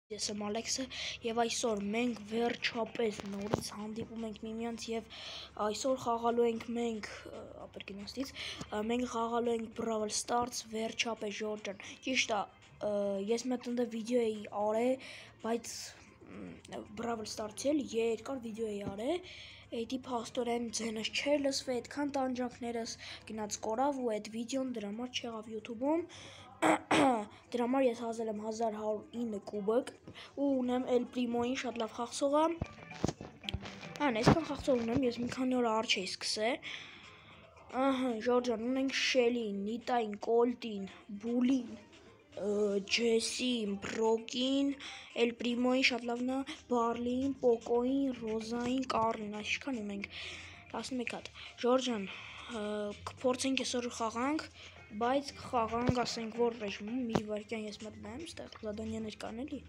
Ես եմ Ալեքսը եւ այսօր մենք վերջապես նորից հանդիպում ենք միմյանց եւ այսօր խաղալու ենք մենք ապերկինոստից մենք խաղալու ենք Brawl Stars վերջապես Ժորջան ճիշտ է ես մտնում եմ վիդեո էի արել բայց Brawl Stars-ի էլ երկար վիդեո էի արել Էդի փաստորեն ձենս չէր լսվել այդքան տանջանքներս գնաց կորավ ու այդ վիդեոն դրա համար չեղավ YouTube-ում Դրա համար ես հազել եմ 1109 կուբակ ու ունեմ El Primo-ին շատ լավ խաղացող է։ Այսքան խաղացող ունեմ, ես մի քանի օր առաջ էի սկսել։ Ահա, Ժորջան, ունենք Շելին, Նիտային, Կոլտին, Բուլին, Ջեսին, Բրոկին, El Primo-ին շատ լավն է, Բարլին, Պոկոին, Ռոզային, Կարլին, այսքան ունենք 11 հատ։ Ժորջան, կփորձենք այսօր խաղանք Բայց խաղանք ասենք որ ռեժիմում մի վարքյան ես մտնեմ, ստեղ զադանյաներ կան էլի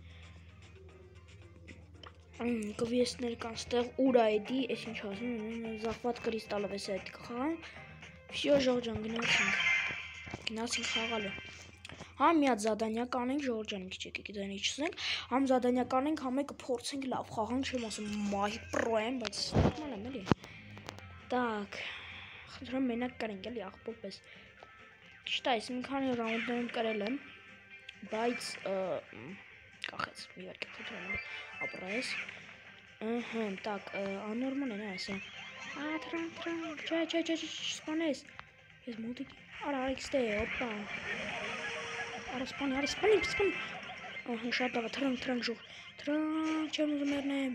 Կվիեսներ կան, ստեղ ուրա էդի, ես ինչ ասում զախված կրիստալով ես այդ կխաղանք Всё, Ժորջան, գնացինք խաղալու Համ մի հատ զադանյա կանենք, Ժորջան, մի քիչ եկեք դրանից չսենք Համ զադանյա կանենք, համ եկը փորձենք լավ խաղանք, չեմ ասում մահի պրո եմ, բայց նորմալ եմ էլի Так, խնդրում մենակ կարենք էլի աղբոր պես Ճիշտ է, ես մի քանի ռաունդներում կրել եմ, բայց կախեց, մի վարքյան խնդրում ապրայես Так, անորմալ են ասեմ Թրանք, չէ, սպանես Ես մոտիկ, արա արիքստե, օպա Արա սպանի Շատ լավ, թրանք ժող Թրանք, չեմ ուզում երնեմ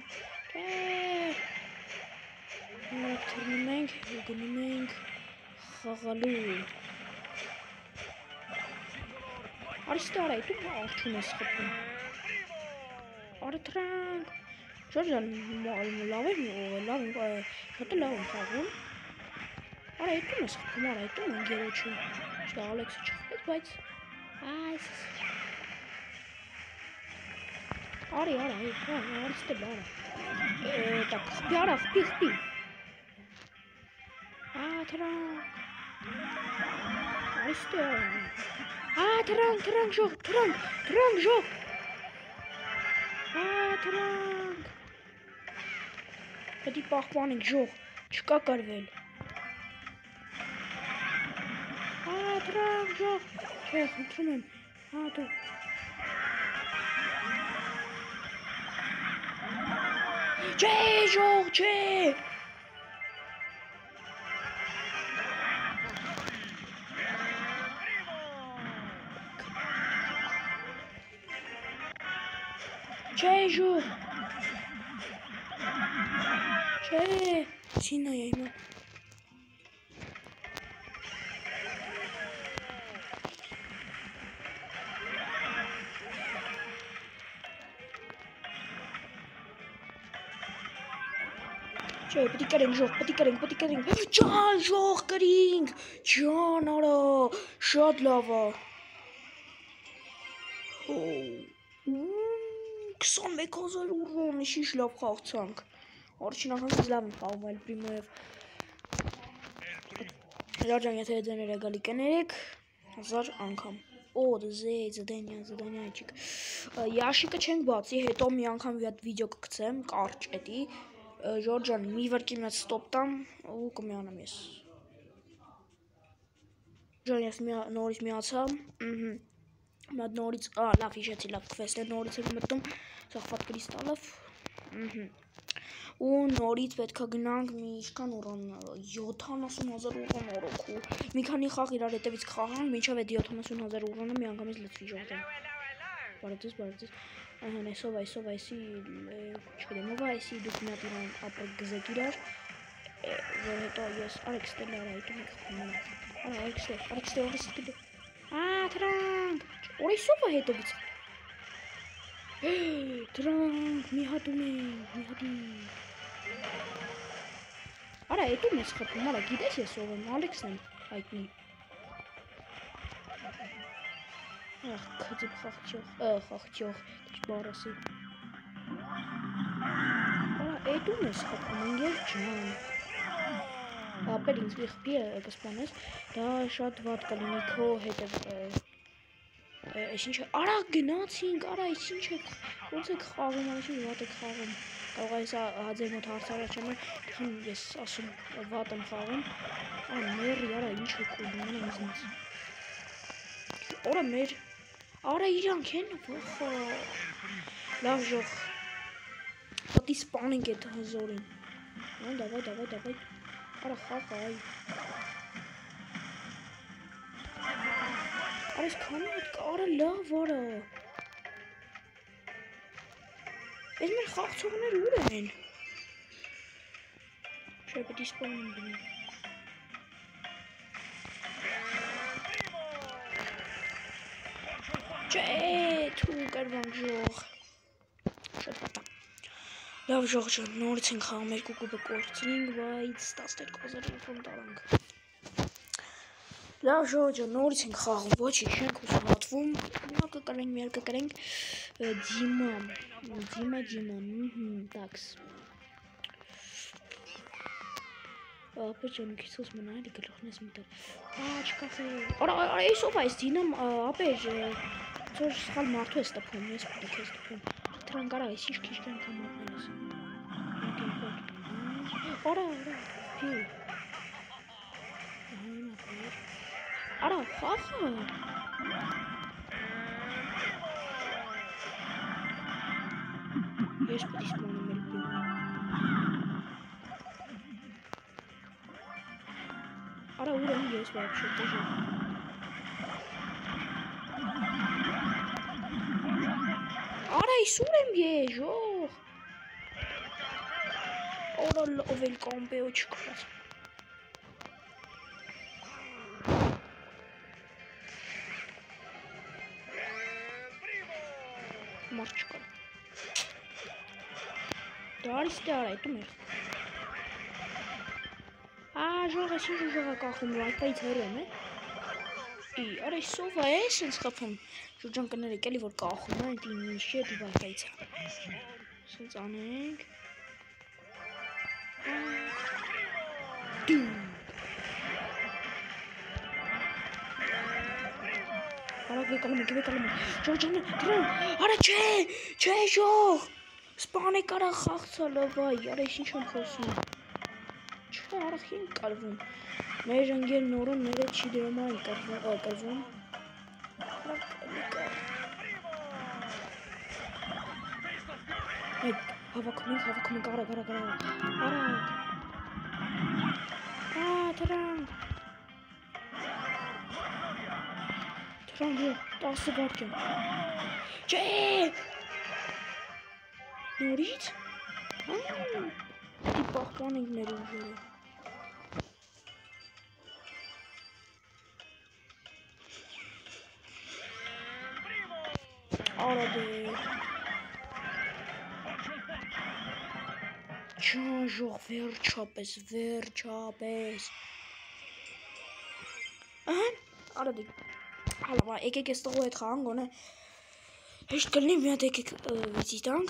Մարակ թրնում ենք, գնում ենք խաղալու Արիստե արա, դու արջուն ես խպում Արա թրանք Ժորջան, լավ եմ, շատ է լավ եմ խաղում Արա, դու ես խպում, արա, դու են գերոչը Շտա Ալեքսը չխպեց, բայց Այս Արի, արիստե բարա Так, խպի, արա, խպի Թրանք Արիստե Թրանք ժող Թրանք Պետի պախպանենք ժող, չկա կարվել Թրանք ժող Չէ, խնդրում եմ դու Չէ, ժող, չէ Չէ, ժող Չէ, սինա է իմը Չէ, պետի կրենք ժող, պետի կրենք Ջան, ժող կրինք Ջան, արա, շատ լավ է 21,000 ուրոն, իշիշ լավ խաղցանք Առաջինականից լավ եմ խաղում El Primo-եվ Ժորջան, եթե ձեներ եղալի կներեք 1000 անգամ Զդենյա էջիկ Ящիկը չենք բացի, հետո մի անգամ վիդեո կգցեմ, կարճ էդի Ժորջան, մի վրկի մեծ ստոպ տամ ու կմիանամ ես Ժորջան, ես նորից միացա Մատ նորից, լավ հիշեցի, լավ կվեսներ նորից եմ մտնում Զախված կրիստալով ու նորից պետքա գնանք մի իշքան ուրան 70,000 ուրան օրոքու մի քանի խաղ իրար հետևից կխաղանք մինչև այդ 70,000 ուրանը մի անգամից լծվի Ժողտան Բարեցես Այսով այսի չգիտեմ ով այսի դուք մի հատ իրան ապր գզեք իրար որ հետո ես արեքստե լարա այդում եք խմում Արա արեքստե ողստի Թրանք Օրիսով է հետևից Թրանք մի հատ ունենք Արա այդում ես խպում արա գիտես ես ով եմ Ալեքսն եմ հայտնի Քծիպ խաղթյող բար ասի Արա այդում ես խպում ընգեր ջան Ապեր ինձ մի խպի կսպանես դա շատ վատ կլինի քո հետև Այս ինչ է։ Արա գնացինք, արա այս ինչ է։ Ոնց է խաղում, այսինքն վատ է խաղում։ Կարող է սա հաձեր մոտ հարցարաչեմ է, քան ես ասում վատ եմ խաղում։ Արա մերի, արա ինչ է կուլում, մենա ինձնից։ Արա մեր, արա իրանք են, վախա։ Լավ ժող։ Պատի սպանենք էդ հզորին։ Դավայ։ Արա խաղ, այ։ Արա ես քանի հետ արա լավ արա։ Ես մեր խաղցողներ ուր են։ Չէ, պետք է սպանում դնեմ։ Չէ, թու կրվանք ժող։ Շատ պատա։ Լավ ժող ջան, նորից ենք խաղում 2 կուբը կորցրինք, բայց 12,000 տարանք։ Լավ ժող ջան, նորից ենք խաղում, ոչինչ չենք ուսահատվում։ Հիմա կկրենք, մի հատ կկրենք Դիմա, տաքս։ Ապա ջան, քիչս մնա, էլի գլուխնես մտել։ Չկաֆե։ Արա, այսով այս դինամ, ապեր, ծոր սխալ մարդու ես տպում, ես պետք ես տպում։ Դրան կարա, այս ինչ քիչ կան կամարներս։ Արա, փի։ Արա, խախա։ Ես պետք է սպանում էլ փի։ Արա, ուր եմ ես вообще тоже։ Արա, այս ուր եմ ես, ժող։ Արա, լավ էլ կամպեո չկաց։ Մարդ չկա։ Դարիս դե արա, էտում էր։ Ժող ես ինչ ժողա կախում, վայպայից հեռու եմ, Արա, սով է, սենց խփում։ Ժորջան կներեք էլի, որ կախում է, ինտի ինչ չէ, դի վայպայից է։ Սենց անենք։ Արա, գեկալում ենք։ Ժորջան, դրան, արա, չէ, ժող։ Սպանեք արա խաղցալը, վայ, արա, ես ինչ եմ խոսում։ Չէ, արա, խին կարվում։ Մեր ընգեր նորոն մեր չի դրոմա են կարվում։ Հավաքում ենք, արա, դրանք։ Դրանք ժող, 10 վարկ եմ։ Չէ։ Նորից։ Դի պաղպան ենք մեր ուժերը։ Արա դե։ Ջան ժող, վերջապես։ Արա դե։ Հալավա, եկեք ես տղու հետ խաղանք, գոնե հեշտ կլնի, մի հատ եկեք վիզիտանք։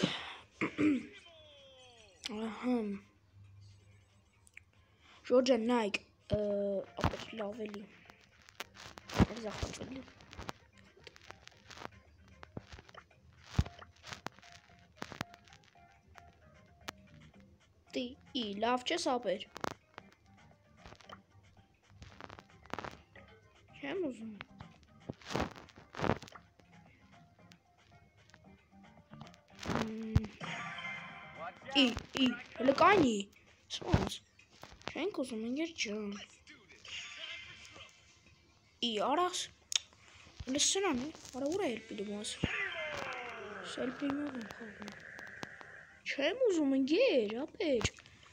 Ժորջան, նայք, ապեր լավ էլի։ Զախված էլի։ Լավ չես ապեր։ Չեմ ուզում։ Հələ կայնի։ Սոնց։ Չենք ուզում ընգեր ջան։ Արաս։ Հələ սրան է։ Արա ուր է ելպիլի մաս։ Սելպիմով եմ խաղում։ Չեմ ուզում ընգեր, ապեր։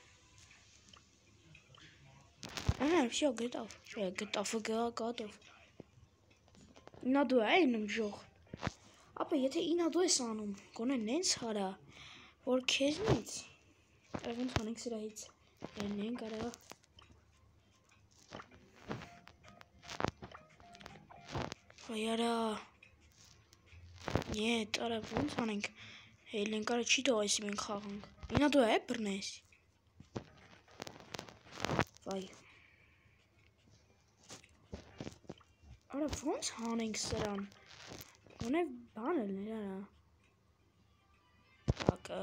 Всё, готов. Готов. Ինադու է ինում ժող։ Ապա եթե ինադու ես անում, գոնե նենց հարա, որ քեզնից։ Ոնց անենք սրահից։ Ելնենք արա։ Այ արա։ Ետ, արա ոնց անենք։ Ելնենք արա չի դու այսի մենք խաղանք։ Ինադու է բռնես։ Վայ։ Արա ոնց հանենք սրան։ Ունե բան էլ նրա։ Так,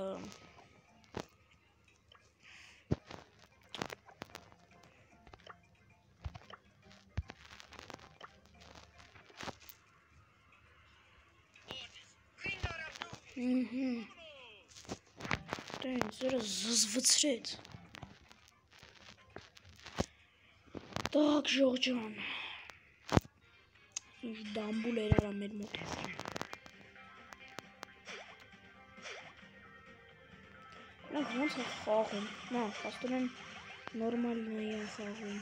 Դեն զերը զզվցրեց։ Так, Ժողջան։ Ինչ դամբուլ էր արա մեր մոտից։ Նրանք ոնց է խաղում։ Նա, աստորեն նորմալն է խաղում։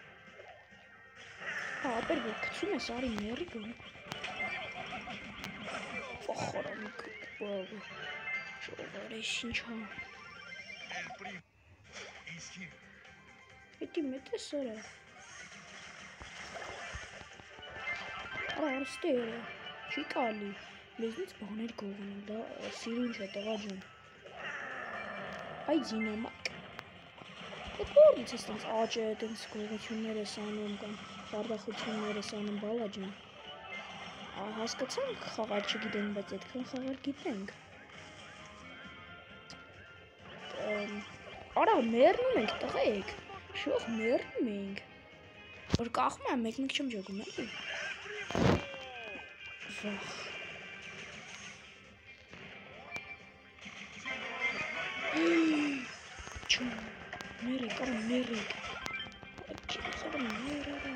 Հա, ապեր որ գցում ես արի մերի գոն։ Ֆախարանք բավ։ Ժողարես ինչա։ Էդի մետ է սորը։ Արստերը, չի կալի, լեզնից բաներ գողն է, դա սիրուն չէ տղա ջան։ Այ ձինամակ։ Էդ որից ես տենց աճը, տենց գողություններ ես անում կամ բարդախություններ ես անում բալա ջան։ Հասկացանք խաղալ չգիտենք, բայց այդքան խաղալ գիտենք։ Արա մերնում ենք տղեկ, շող մերնում ենք։ Որ կախում եմ մեկ-մեկ չեմ ջոգում էլի։ Վախ։ Չում, մերեք, արա մերեք։ Չիքսարը մերերը։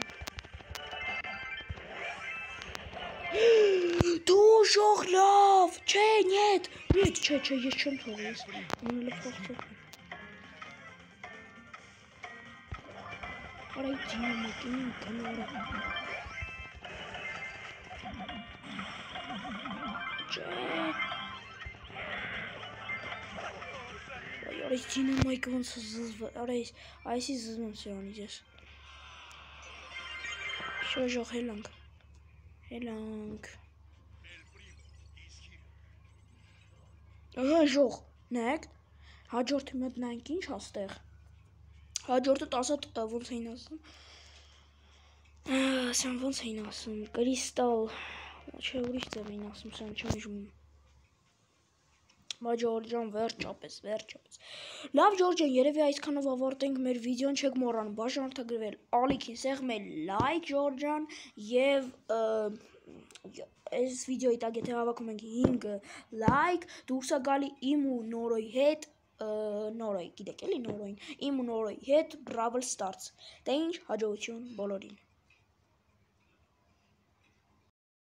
Դու ժող լավ, չէ, նետ, չէ, ես չեմ թողի, ես ունելը պաղցող։ Արա ի դինամիկին իմ գնորա։ Արայս դինամայկը ոնց զզվը, այսի զզվում սերանից ես։ Շոժող հելանք, հելանք։ Ահա ժող, նեք, հաջորդի մոտ նայնք ինչ աստեղ։ Հաջորդը տասատ ոնց էին ասում։ Սան ոնց էին ասում, կրիստալ, չէ ուրիշ ձև էին ասում, սան չեմ իժում։ Մա Ջորջան, վերջապես։ Լավ Ջորջան, երևի այսքանով ավարտենք մեր վիդեոն, չեք մոռանում բաժանորդագրվել, ալիքին սեղմել լայք Ջորջան եւ այս վիդեոյի տակ եթե հավաքում ենք 5 լայք, դուրս է գալի իմ ու Նորոյի հետ, Նորոյ, գիտեք էլի Նորոյին, իմ ու Նորոյի հետ Brawl Stars։ Դե ինչ, հաջողություն բոլորին։